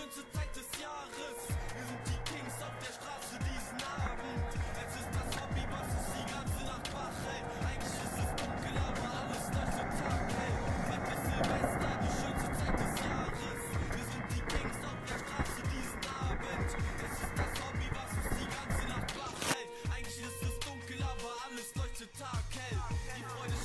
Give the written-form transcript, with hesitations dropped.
schönste Zeit des Jahres. Wir sind die Kings auf der Straße diesen Abend. Es ist das Hobby, was uns die ganze Nacht wach hält. Eigentlich ist es dunkel, aber alles leuchtet taghell. Fettes Silvester, die schönste Zeit des Jahres. Wir sind die Kings auf der Straße diesen Abend. Es ist das Hobby, was uns die ganze Nacht wach hält. Eigentlich ist es dunkel, aber alles leuchtet taghell. Die Freude